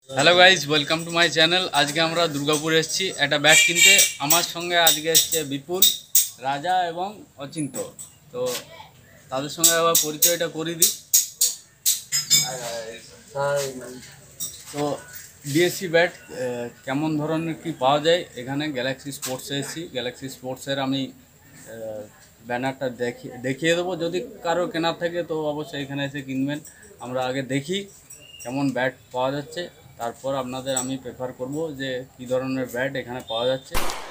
Hello guys, welcome to my channel. আজকে আমরা দুর্গাপুর এসেছি একটা ব্যাট কিনতে। আমার সঙ্গে আজকে এসছে বিপুল, রাজা এবং অচিন্ত। তো তাদের সঙ্গে আবার পরিচয়টা করে দিই। তো ডিএসসি ব্যাট কেমন ধরনের কি পাওয়া যায় এখানে গ্যালাক্সি স্পোর্টসে এসেছি। গ্যালাক্সি স্পোর্টসের আমি ব্যানারটা দেখিয়ে দেবো। যদি কারো কেনার থাকে তো অবশ্যই এখানে এসে কিনবেন। আমরা আগে দেখি কেমন ব্যাট পাওয়া যাচ্ছে, তারপর আপনাদের আমি প্রেফার করব যে কী ধরনের ব্যাট এখানে পাওয়া যাচ্ছে।